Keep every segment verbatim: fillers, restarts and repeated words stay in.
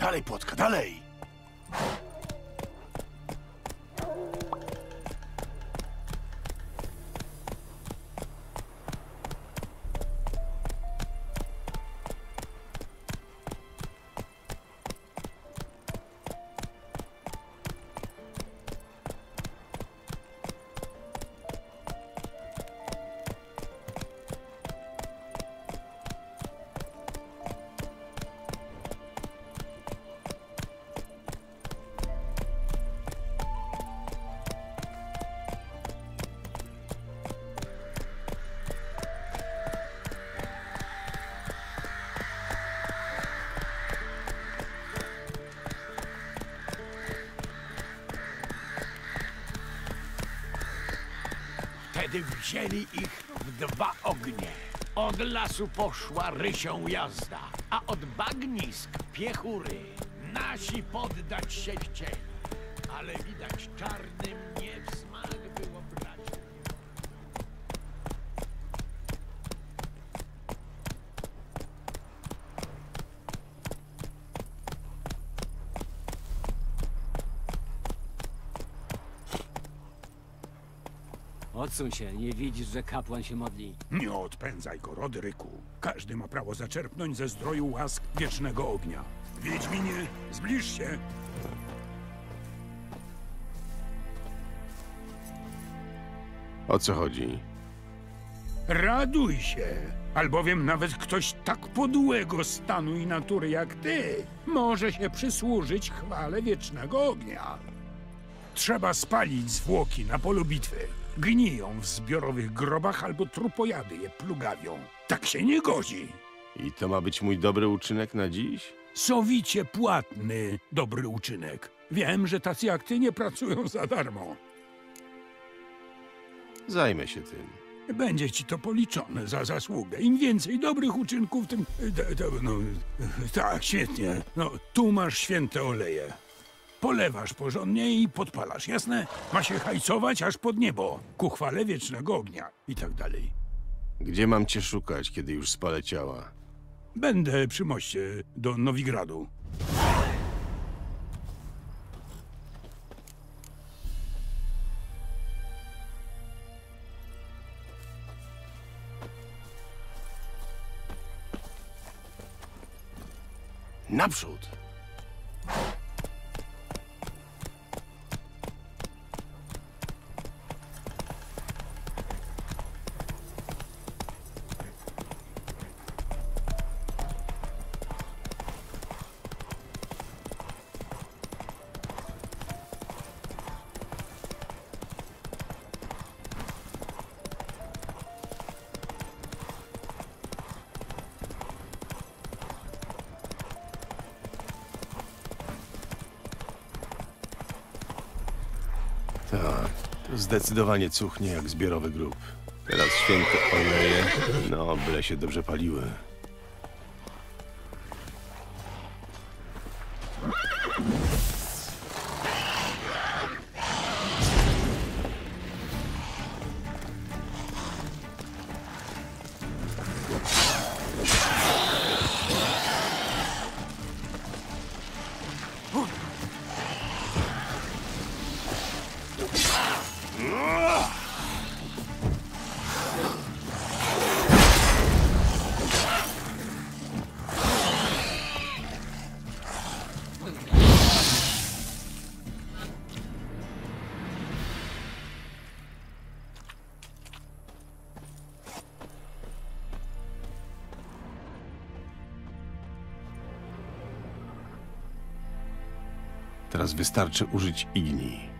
Dalej, płotka, dalej! Wtedy wzięli ich w dwa ognie. Od lasu poszła rysią jazda, a od bagnisk piechury. Nasi poddać się chcieli, ale widać czarnym nie w smak było brać. Odsuń się, nie widzisz, że kapłan się modli. Nie odpędzaj go, Rodryku. Każdy ma prawo zaczerpnąć ze zdroju łask wiecznego ognia. Wiedźminie, zbliż się. O co chodzi? Raduj się, albowiem nawet ktoś tak podłego stanu i natury jak ty może się przysłużyć chwale wiecznego ognia. Trzeba spalić zwłoki na polu bitwy. Gniją w zbiorowych grobach albo trupojady je plugawią. Tak się nie godzi. I to ma być mój dobry uczynek na dziś? Sowicie płatny dobry uczynek. Wiem, że tacy jak ty nie pracują za darmo. Zajmę się tym. Będzie ci to policzone za zasługę. Im więcej dobrych uczynków, tym... To, to, no, tak, świetnie. No, tu masz święte oleje. Polewasz porządnie i podpalasz, jasne? Ma się hajcować aż pod niebo, ku chwale wiecznego ognia i tak dalej. Gdzie mam cię szukać, kiedy już spalę ciała? Będę przy moście do Nowigradu. Naprzód! Tak, to zdecydowanie cuchnie jak zbiorowy grób. Teraz święte oleje, no byle się dobrze paliły. Teraz wystarczy użyć igni.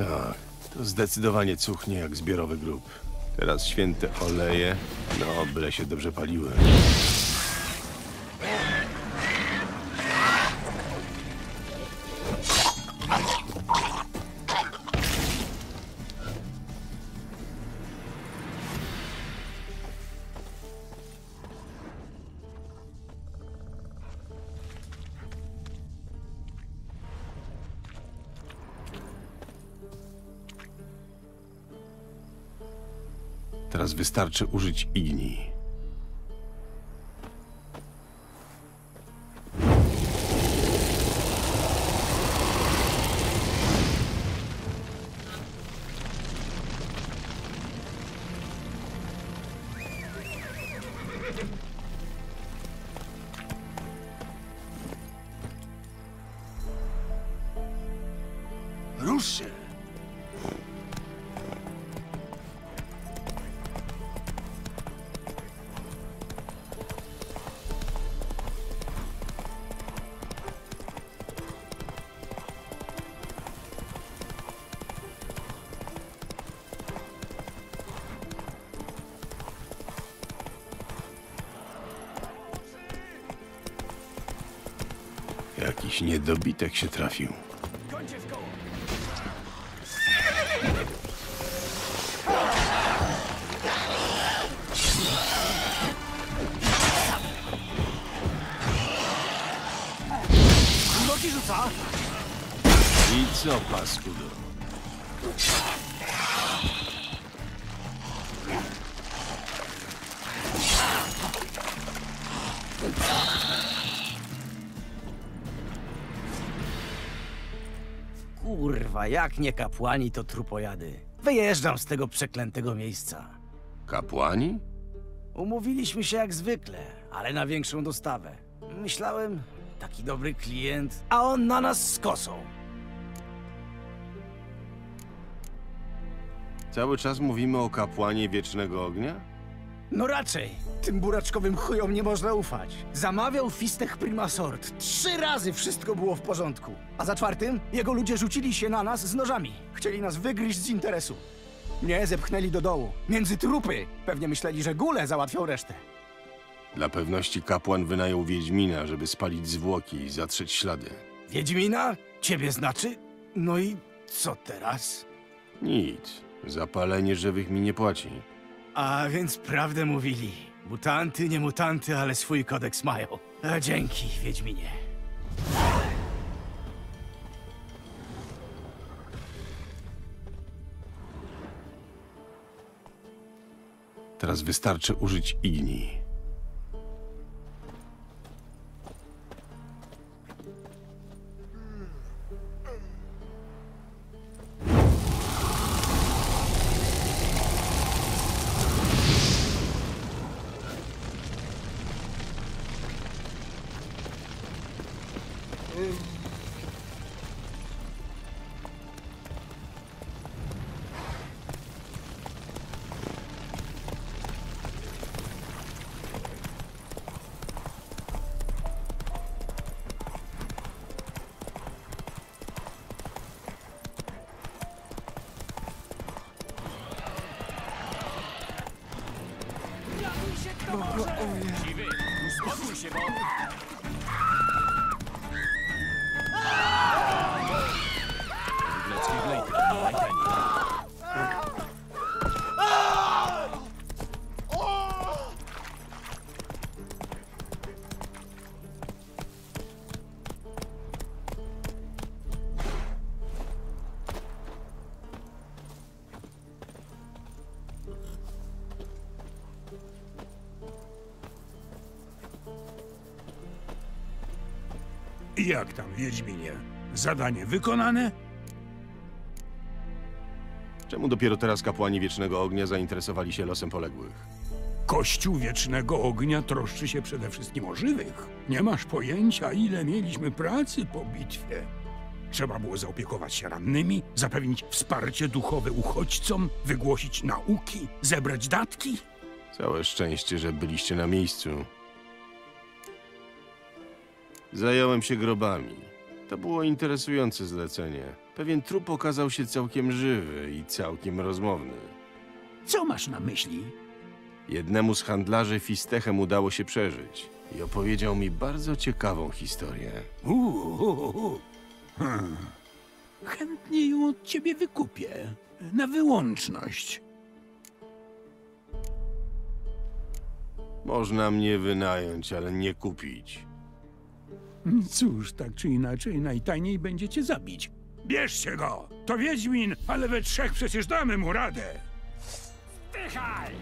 Tak, to zdecydowanie cuchnie jak zbiorowy grób. Teraz święte oleje, no byle się dobrze paliły. Teraz wystarczy użyć igni. Ruszy! Jakiś niedobitek się trafił. Końcie w koło! Nogi rzuca! I co, paskudo? Kurwa, jak nie kapłani, to trupojady. Wyjeżdżam z tego przeklętego miejsca. Kapłani? Umówiliśmy się jak zwykle, ale na większą dostawę. Myślałem, taki dobry klient, a on na nas z kosą. Cały czas mówimy o kapłanie Wiecznego Ognia? No raczej, tym buraczkowym chujom nie można ufać. Zamawiał fistech Primasort. Trzy razy wszystko było w porządku. A za czwartym jego ludzie rzucili się na nas z nożami. Chcieli nas wygryźć z interesu. Mnie zepchnęli do dołu, między trupy. Pewnie myśleli, że góle załatwią resztę. Dla pewności kapłan wynajął Wiedźmina, żeby spalić zwłoki i zatrzeć ślady. Wiedźmina? Ciebie znaczy? No i co teraz? Nic. Zapalenie żywych mi nie płaci. A więc prawdę mówili. Mutanty, nie mutanty, ale swój kodeks mają. A dzięki, Wiedźminie. Teraz wystarczy użyć igni. Siwy, uspokój się, bo... Wiglecki Blade, nie Lightning. Jak tam, Wiedźminie? Zadanie wykonane? Czemu dopiero teraz kapłani Wiecznego Ognia zainteresowali się losem poległych? Kościół Wiecznego Ognia troszczy się przede wszystkim o żywych. Nie masz pojęcia, ile mieliśmy pracy po bitwie. Trzeba było zaopiekować się rannymi, zapewnić wsparcie duchowe uchodźcom, wygłosić nauki, zebrać datki. Całe szczęście, że byliście na miejscu. Zająłem się grobami. To było interesujące zlecenie. Pewien trup okazał się całkiem żywy i całkiem rozmowny. Co masz na myśli? Jednemu z handlarzy fistechem udało się przeżyć i opowiedział mi bardzo ciekawą historię. Uuu. Hmm. Chętnie ją od ciebie wykupię. Na wyłączność. Można mnie wynająć, ale nie kupić. Cóż, tak czy inaczej, najtajniej będzie cię zabić. Bierzcie go! To Wiedźmin, ale we trzech przecież damy mu radę. Dychaj!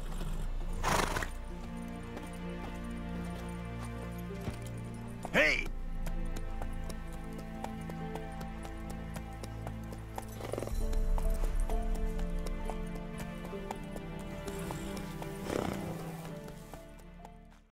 Hej,